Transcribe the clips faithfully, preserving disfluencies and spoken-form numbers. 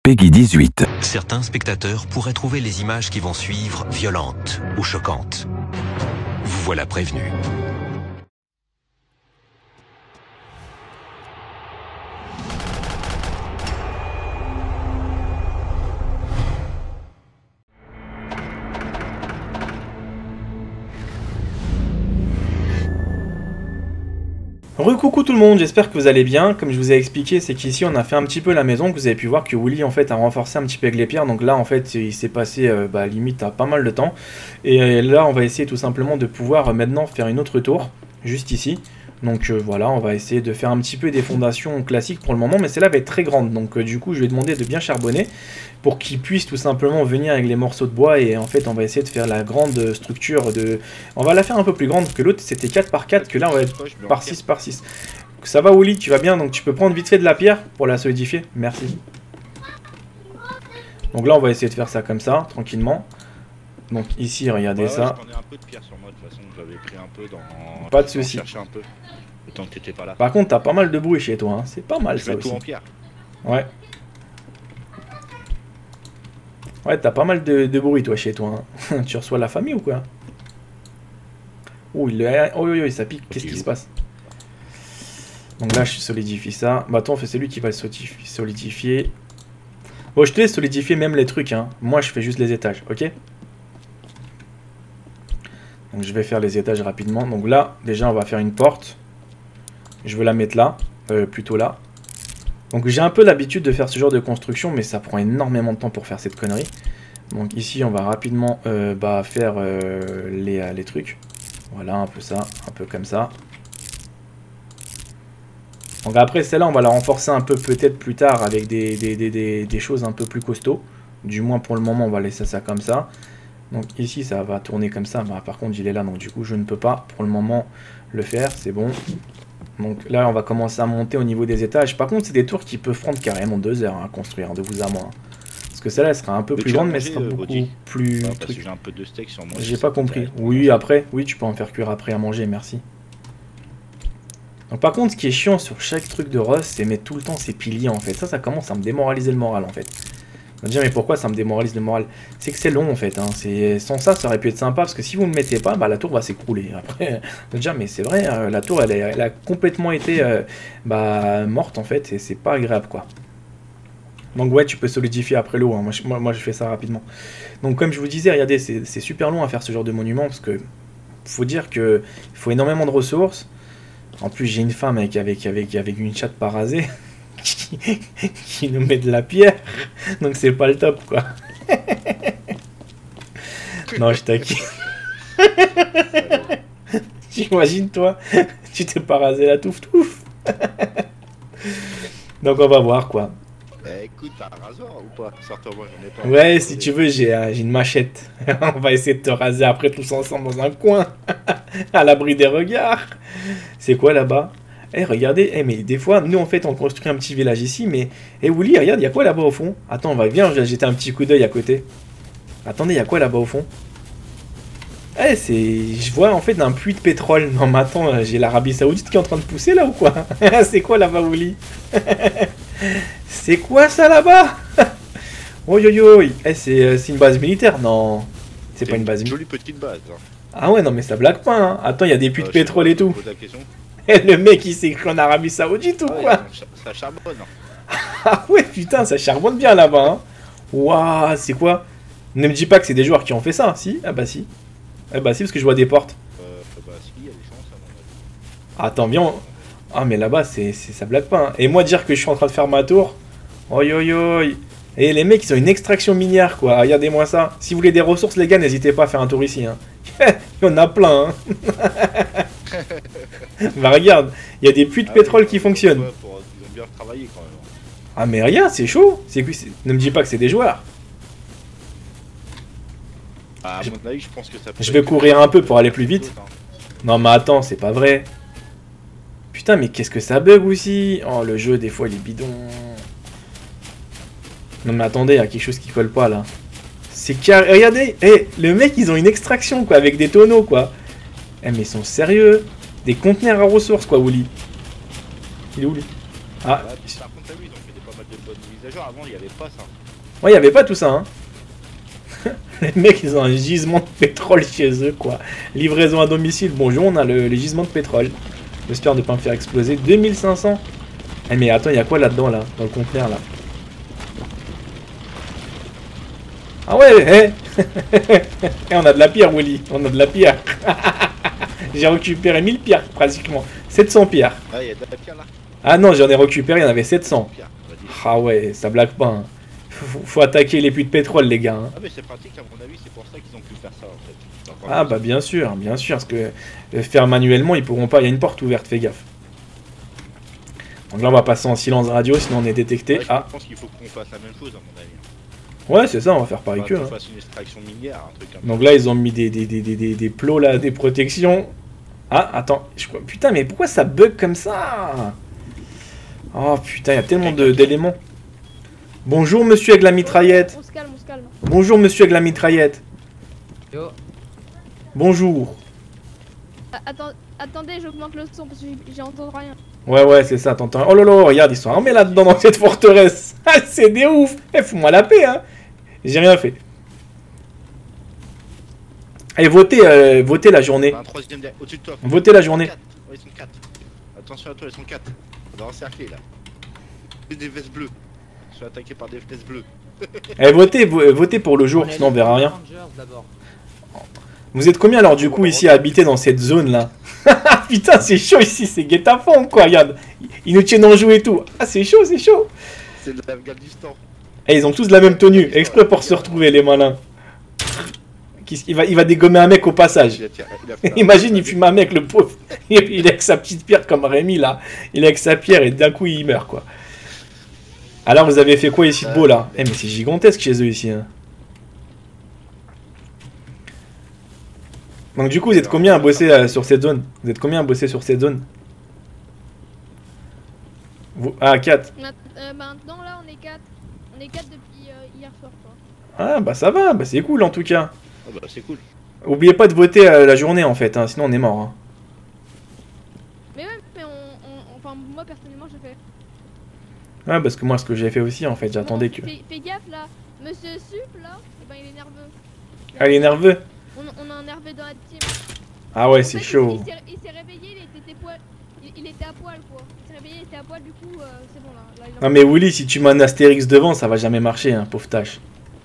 Peggy dix-huit. Certains spectateurs pourraient trouver les images qui vont suivre violentes ou choquantes. Vous voilà prévenus. Recoucou tout le monde, j'espère que vous allez bien. Comme je vous ai expliqué, c'est qu'ici on a fait un petit peu la maison, que vous avez pu voir que Willy en fait a renforcé un petit peu avec les pierres. Donc là en fait il s'est passé euh, bah, limite à pas mal de temps. Et euh, là on va essayer tout simplement de pouvoir euh, maintenant faire une autre tour, juste ici. Donc euh, voilà, on va essayer de faire un petit peu des fondations classiques pour le moment, mais celle-là va être très grande. Donc euh, du coup je vais demander de bien charbonner pour qu'il puisse tout simplement venir avec les morceaux de bois. Et en fait on va essayer de faire la grande structure de... On va la faire un peu plus grande que l'autre, c'était quatre par quatre, que là on va être par six par six. Ça va Willy, tu vas bien? Donc tu peux prendre vite fait de la pierre pour la solidifier, merci. Donc là on va essayer de faire ça comme ça, tranquillement. Donc ici regardez ouais, ça. ouais, je prenais un peu de pierre sur moi de toute façon, j'avais pris un peu dans... Pas de soucis. Un peu, le temps que t'étais pas là. Par contre t'as pas mal de bruit chez toi, hein. C'est pas mal je ça mets aussi. tout en pierre. Ouais. Ouais, t'as pas mal de, de bruit toi chez toi. Hein. Tu reçois la famille ou quoi? Oh, il est... oh, oh, oh, ça pique, qu'est-ce qui se passe? Donc là je solidifie ça. Bah attends, c'est lui qui va le solidifier. Bon, je te laisse solidifier même les trucs, hein. Moi je fais juste les étages, ok? Donc je vais faire les étages rapidement. Donc là, déjà on va faire une porte. Je veux la mettre là, euh, plutôt là. Donc j'ai un peu l'habitude de faire ce genre de construction, mais ça prend énormément de temps pour faire cette connerie. Donc ici on va rapidement euh, bah, faire euh, les, euh, les trucs. Voilà, un peu ça, un peu comme ça. Donc après celle-là on va la renforcer un peu peut-être plus tard avec des, des, des, des, des choses un peu plus costauds. Du moins pour le moment on va laisser ça comme ça. Donc ici ça va tourner comme ça, bah, par contre il est là donc du coup je ne peux pas pour le moment le faire, c'est bon. Donc là on va commencer à monter au niveau des étages. Par contre c'est des tours qui peuvent prendre carrément deux heures à construire, hein, de vous à moi. Parce que celle-là elle sera un peu mais plus grande mais elle sera euh, beaucoup Audi. plus... Ouais, parce que j'ai un peu de steak sur moi. J'ai pas compris. Oui après, oui tu peux en faire cuire après à manger, merci. Donc par contre ce qui est chiant sur chaque truc de Rust c'est mettre tout le temps ces piliers en fait. Ça ça commence à me démoraliser le moral en fait. On va dire mais pourquoi ça me démoralise le moral? C'est que c'est long en fait, hein. Sans ça ça aurait pu être sympa parce que si vous ne le mettez pas, bah, la tour va s'écrouler. Après, on va dire mais c'est vrai, hein, la tour elle, est, elle a complètement été euh, bah, morte en fait et c'est pas agréable quoi. Donc ouais tu peux solidifier après l'eau, hein. moi, moi, moi je fais ça rapidement. Donc comme je vous disais, regardez c'est super long à faire ce genre de monument parce que faut dire que il faut énormément de ressources. En plus j'ai une femme avec, avec, avec, avec une chatte pas rasée. Qui, qui nous met de la pierre, donc c'est pas le top quoi. Non je taquine. J'imagine toi, tu t'es pas rasé la touffe touffe. Donc on va voir quoi. Eh, écoute, t'as un rasoir ou pas? Sortez-moi, j'en ai pas. Ouais si tu veux j'ai euh, une machette. On va essayer de te raser après tous ensemble dans un coin. À l'abri des regards. C'est quoi là-bas? Eh hey, regardez, hey, mais des fois, nous en fait on construit un petit village ici, mais... Eh hey, Willy, regarde, il y a quoi là-bas au fond? Attends, on va viens, je vais jeter un petit coup d'œil à côté. Attendez, il y a quoi là-bas au fond? Eh hey, c'est... Je vois en fait un puits de pétrole. Non mais attends, j'ai l'Arabie Saoudite qui est en train de pousser là ou quoi? C'est quoi là-bas Willy? C'est quoi ça là-bas? Oh yo yo, hey, c'est une base militaire? Non, c'est pas une base militaire. Jolie petite base. Hein. Ah ouais, non mais ça blague pas, hein. Attends, il y a des puits euh, de pétrole et tout. Et le mec il s'est écrit en Arabie Saoudite ou quoi? Ça charbonne. Ah ouais putain ça charbonne bien là-bas hein. Waouh c'est quoi? Ne me dis pas que c'est des joueurs qui ont fait ça, si? Ah bah si. Ah bah si parce que je vois des portes. Euh, bah si, il y a des chances à mon avis. Attends bien. On... Ah mais là-bas c'est ça blague pas hein. Et moi dire que je suis en train de faire ma tour. Oi oi oi. Et les mecs ils ont une extraction minière quoi, regardez-moi ça. Si vous voulez des ressources les gars n'hésitez pas à faire un tour ici hein. Il y en a plein hein. Bah regarde, il y a des puits de ah pétrole oui, qui fonctionnent. Ouais, pour, ils ont bien travaillé quand même. Ah mais regarde, c'est chaud. C'est ne me dis pas que c'est des joueurs. Ah, à je... mon avis, je pense que ça peut Je vais courir un peu pour aller plus vite. Hein. Non mais attends, c'est pas vrai. Putain, mais qu'est-ce que ça bug aussi? Oh, le jeu, des fois, il est bidon. Non mais attendez, il y a quelque chose qui colle pas là. C'est carré. Regardez, hey, le mec, ils ont une extraction quoi, avec des tonneaux quoi. Eh mais ils sont sérieux. Des conteneurs à ressources quoi, Willy. Il est où lui? Ah. Par contre, t'as vu, ils ont fait des pas mal de bonnes mises à genre avant il y avait pas ça. Ouais, il y avait pas tout ça, hein. Les mecs, ils ont un gisement de pétrole chez eux, quoi. Livraison à domicile. Bonjour, on a le, les gisements de pétrole. J'espère ne pas me faire exploser. deux mille cinq cents. Eh, mais attends, il y a quoi là-dedans, là? Dans le conteneur, là? Ah ouais, eh. Eh, on a de la pierre, Willy. On a de la pierre. J'ai récupéré mille pierres, pratiquement. sept cents pierres. Ah, il y a de la pierre là. Ah non, j'en ai récupéré, il y en avait sept cents. Pierre, on va dire. Ah ouais, ça blague pas, hein. Faut, faut attaquer les puits de pétrole, les gars, hein. Ah mais c'est pratique à mon avis, c'est pour ça qu'ils ont pu faire ça en fait. Enfin, Ah bah bien sûr, bien sûr, parce que euh, faire manuellement, ils pourront pas, il y a une porte ouverte, fais gaffe. Donc là, on va passer en silence radio, sinon on est détecté. ouais, Ah, je pense qu'il faut qu'on fasse la même chose à mon avis. ouais, c'est ça, on va faire pareil Enfin, qu'eux, qu'on hein. fasse une extraction minière, un truc comme Donc là, ils ont mis des, des, des, des, des, des plots là, des protections. Ah, attends, je crois... Putain, mais pourquoi ça bug comme ça? Oh putain, il y a tellement de- d'éléments. Bonjour, monsieur avec la mitraillette. On se calme, on se calme. Bonjour, monsieur avec la mitraillette. Yo. Bonjour. Ah, attends, attendez, j'augmente le son parce que j'ai- j'ai entendu rien. Ouais, ouais, c'est ça, t'entends. Oh là là, regarde, ils sont armés là-dedans dans cette forteresse. Ah, c'est des ouf. Eh, fous-moi la paix, hein. J'ai rien fait. Allez, votez, euh, votez la journée. ça. Un troisième derrière, au-dessus de toi. Votez la journée. quatre. Ouais, ils sont quatre. Attention à toi, ils sont quatre. On doit encercler là. C'est des vestes bleues. Je suis attaqué par des vestes bleues. Allez, votez, vo- votez pour le jour, sinon on verra rien. Vous êtes combien alors du coup ici à habiter dans cette zone là? Putain, c'est chaud ici, c'est guet-apens quoi, regarde. Ils nous tiennent en joue et tout. Ah, c'est chaud, c'est chaud. C'est de l'Afghanistan. Et ils ont tous la même tenue, exprès pour se retrouver les malins. Qui- Il va, il va dégommer un mec au passage. Il a tiré- il a fait un- Imagine, il fume un mec, le pauvre. Il est avec sa petite pierre comme Rémi là. Il est avec sa pierre et d'un coup il meurt quoi. Alors vous avez fait quoi ici de beau là? Eh mais c'est gigantesque chez eux ici. Hein. Donc du coup vous êtes combien à bosser euh, sur cette zone? Vous êtes combien à bosser sur cette zone? Vous... Ah quatre. On a- euh, maintenant là, on est quatre. On est quatre depuis euh, hier soir, quoi. Ah bah ça va, bah c'est cool en tout cas. Ah bah c'est cool. Oubliez pas de voter euh, la journée en fait, hein, sinon on est mort. Hein. Mais ouais, mais on, on- enfin moi personnellement je fais. Ouais parce que moi ce que j'ai fait aussi en fait, j'attendais Bon, que... Fais, fais gaffe là, Monsieur Sup là, eh ben il est nerveux. Ah il est nerveux? On, on a un nerveux dans la team. Ah ouais En c'est fait, chaud. Il, s'est- il s'est réveillé, il était, était poil, il, il était à poil quoi. Il s'est réveillé, il était à poil, du coup euh, c'est bon là. là il en- Non mais Willy, si tu mets un Astérix devant, ça va jamais marcher, hein, pauvre tâche.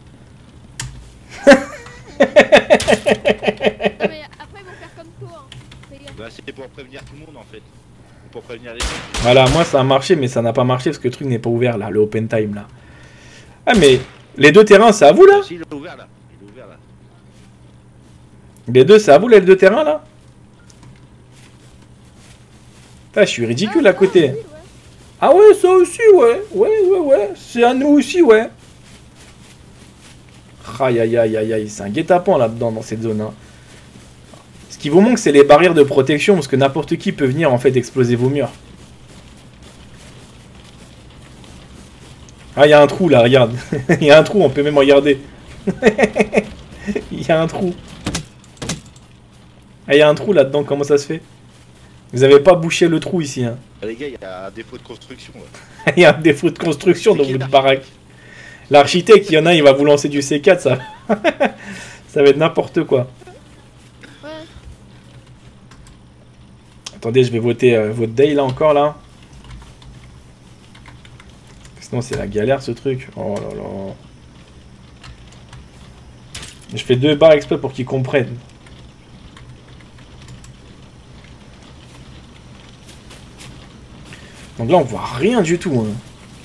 Non mais après ils vont faire comme toi. Hein. Fais gaffe. Bah c'est pour prévenir tout le monde en fait. Pour prévenir les gens. Voilà, moi ça a marché, mais ça n'a pas marché parce que le truc n'est pas ouvert là, le open time là. Ah mais, les deux terrains, c'est à vous là? Si, il est ouvert là. Il est ouvert là. Les deux, c'est à vous les deux terrains là? Putain, je suis ridicule Ah, à côté. ça aussi, ouais. Ah ouais, ça aussi, ouais. Ouais, ouais, ouais. C'est à nous aussi, ouais. Aïe, aïe, aïe, aïe, aïe. C'est un guet-apens là-dedans, dans cette zone. Hein. Ce qui vous manque, c'est les barrières de protection, parce que n'importe qui peut venir, en fait, exploser vos murs. Ah, il y a un trou, là, regarde. Il y a un trou, on peut même regarder. Il y a un trou. Ah, il y a un trou là-dedans, comment ça se fait? Vous avez pas bouché le trou ici, hein. Ah, les gars, il y a un défaut de construction là. Il y a un défaut de construction C'est dans qui, votre l'architecte? baraque. L'architecte, il y en a, il va vous lancer du C quatre, ça. Ça va être n'importe quoi. Ouais. Attendez, je vais voter euh, votre day là encore là. Sinon c'est la galère ce truc. Oh là là. Je fais deux barres exprès pour qu'ils comprennent. Donc là on voit rien du tout. Hein.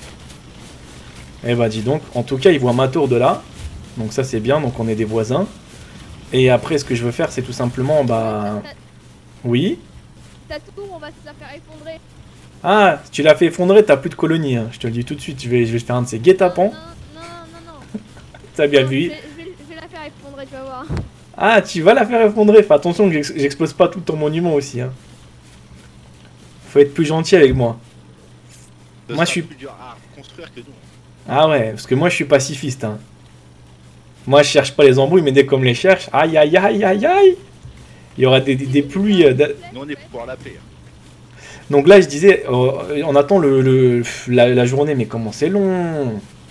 Eh bah dis donc, en tout cas ils voient ma tour de là. Donc ça c'est bien, donc on est des voisins. Et après ce que je veux faire c'est tout simplement bah... Ta, Oui. ta tour, on va se la faire effondrer. Ah, si tu l'as fait effondrer, t'as plus de colonie. Hein. Je te le dis tout de suite, je vais, je vais faire un de ces guet-apens. Non, non, non, non. T'as bien Non, vu. Je vais, je vais- je vais la faire effondrer, tu vas voir. Ah, tu vas la faire effondrer. Fais attention que j'ex- j'explose pas tout ton monument aussi. Hein. Faut être plus gentil avec moi. Ce Moi, sera je suis- plus dur à construire que nous. Ah ouais, parce que moi je suis pacifiste. Hein. Moi je cherche pas les embrouilles, mais dès qu'on me les cherche, aïe aïe aïe aïe aïe. Il y aura des, des, des pluies. euh, d'a- Nous on est pour la paix. hein. Donc là je disais, euh, on attend le, le- la, la journée, mais comment c'est long.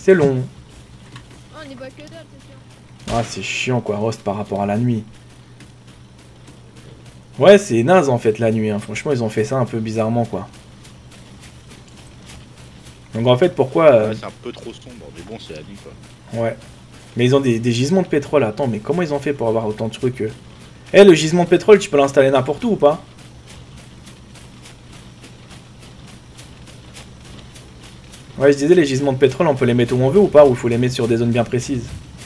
c'est long. Oh, on est pas que dalle, c'est sûr. Ah, c'est chiant quoi, Rust par rapport à la nuit. Ouais, c'est naze en fait la nuit, hein. Franchement, ils ont fait ça un peu bizarrement quoi. Donc en fait, pourquoi... Euh... Ouais, c'est un peu trop sombre, mais bon, c'est la nuit quoi. Ouais. Mais ils ont des, des gisements de pétrole, attends, mais comment ils ont fait pour avoir autant de trucs euh... Eh, le gisement de pétrole, tu peux l'installer n'importe où ou pas? Ouais, je disais, les gisements de pétrole, on peut les mettre où on veut ou pas? Ou il faut les mettre sur des zones bien précises?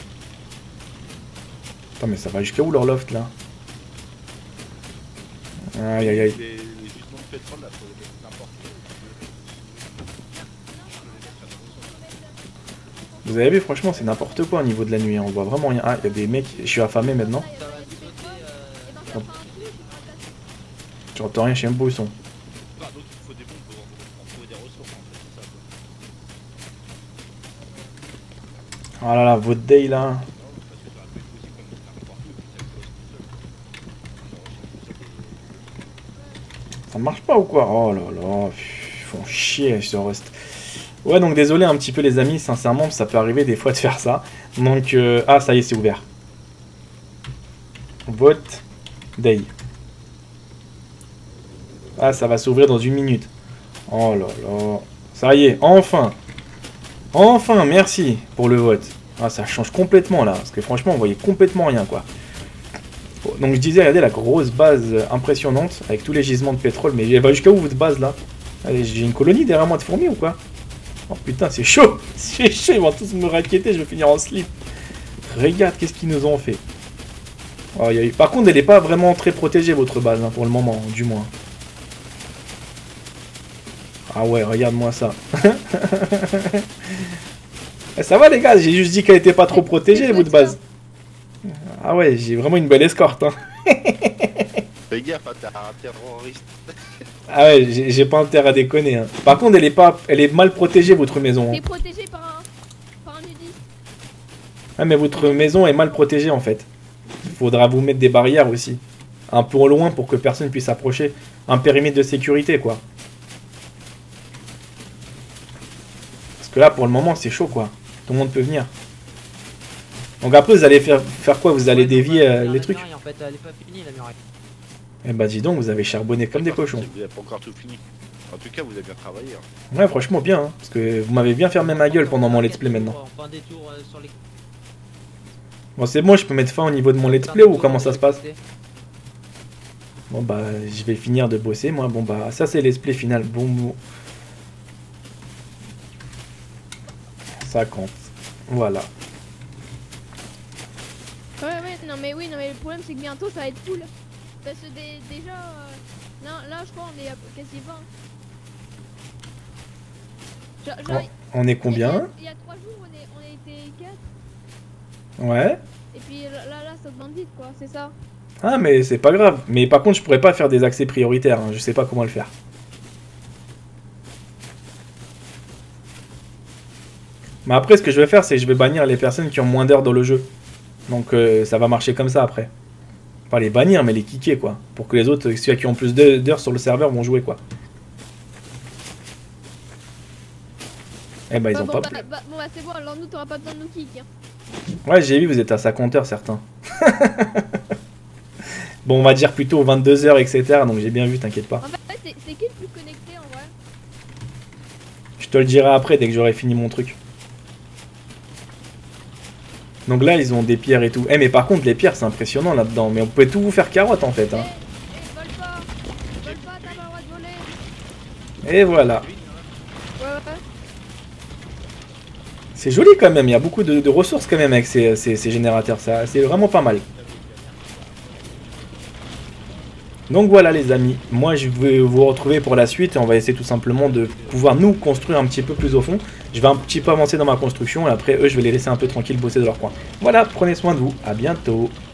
Attends, mais ça va jusqu'à où leur loft là? Aïe aïe aïe. Les, les gisements de pétrole là, faut les mettre n'importe où. Vous avez vu, franchement, c'est n'importe quoi au niveau de la nuit, hein. On voit vraiment rien. Ah, il y a des mecs, je suis affamé maintenant. Hop. J'entends rien, je sais même pas où ils sont. Ah, donc il faut des bombes pour, pour trouver des ressources en fait, c'est ça quoi. Oh là là, votre day là. Ça marche pas ou quoi? Oh là là, ils font chier ce Rust. Ouais, donc désolé un petit peu les amis, sincèrement, ça peut arriver des fois de faire ça. Donc, euh... ah ça y est, c'est ouvert. Vote day. Ah, ça va s'ouvrir dans une minute. Oh là là. Ça y est, enfin. Enfin, merci pour le vote. Ah, ça change complètement là, parce que franchement, on voyait complètement rien quoi. Bon, donc je disais, regardez la grosse base impressionnante, avec tous les gisements de pétrole, mais elle va jusqu'à où votre base là? Allez, j'ai une colonie derrière moi de fourmis ou quoi? Oh putain, c'est chaud! C'est chaud, ils vont tous me raqueter, je vais finir en slip. Regarde, qu'est-ce qu'ils nous ont fait. Oh, y a eu... Par contre, elle n'est pas vraiment très protégée votre base, hein, pour le moment, du moins. Ah ouais, regarde-moi ça. Ça va les gars, j'ai juste dit qu'elle était pas trop protégée, votre base. Ah ouais, j'ai vraiment une belle escorte. Hein. Fais gaffe, t'as un terroriste. Ah ouais, j'ai pas intérêt à déconner. Hein. Par contre, elle est pas, elle est mal protégée votre maison. Hein. Elle est protégée par un, par un nudiste. Ah mais votre maison est mal protégée en fait. Il faudra vous mettre des barrières aussi. Un peu au loin pour que personne puisse approcher. Un périmètre de sécurité quoi. Parce que là pour le moment c'est chaud quoi. Tout le monde peut venir. Donc après vous allez faire, faire quoi? Vous allez ouais, dévier euh, les trucs en fait, elle est pas finie la muraille. Eh bah dis donc, vous avez charbonné comme des cochons. Vous avez pas encore tout fini. En tout cas, vous avez bien travaillé. Hein. Ouais, franchement bien, hein, parce que vous m'avez bien fermé ma gueule pendant mon let's play maintenant. Bon c'est bon, je peux mettre fin au niveau de mon let's play ou comment ça se passe? Bon bah je vais finir de bosser moi. Bon bah ça c'est let's play final. Bon, bon. Ça compte. Voilà. Ouais ouais non mais oui non mais le problème c'est que bientôt ça va être full. Parce que dé déjà euh, là, là je crois on est à quasi vingt. Genre, genre, oh, on est combien? Il y a trois jours on, est, on a été quatre. Ouais. Et puis là là ça augmente vite quoi, c'est ça. Ah mais c'est pas grave. Mais par contre je pourrais pas faire des accès prioritaires, hein. Je sais pas comment le faire. Mais après ce que je vais faire c'est que je vais bannir les personnes qui ont moins d'heures dans le jeu. Donc euh, ça va marcher comme ça après. Pas les bannir mais les kicker quoi. Pour que les autres, ceux qui ont plus d'heures sur le serveur vont jouer quoi. Eh bah ils bah, ont bon, pas... Bah, bah, bon bah c'est bon, alors nous t'auras pas besoin de nous kick. Hein. Ouais j'ai vu, vous êtes à cinquante heures certains. Bon on va dire plutôt vingt-deux heures et cetera. Donc j'ai bien vu, t'inquiète pas. En fait c'est qui le plus connecté en vrai? Je te le dirai après dès que j'aurai fini mon truc. Donc là ils ont des pierres et tout. Eh mais par contre les pierres c'est impressionnant là-dedans. Mais on peut tout vous faire carotte en fait hein. Eh, eh, vole pas. Vole pas, t'as pas le droit de voler. Et voilà. Ouais ouais. C'est joli quand même, il y a beaucoup de, de ressources quand même avec ces, ces, ces générateurs, ça c'est vraiment pas mal. Donc voilà les amis, moi je vais vous retrouver pour la suite et on va essayer tout simplement de pouvoir nous construire un petit peu plus au fond. Je vais un petit peu avancer dans ma construction et après eux je vais les laisser un peu tranquilles bosser de leur coin. Voilà, prenez soin de vous, à bientôt.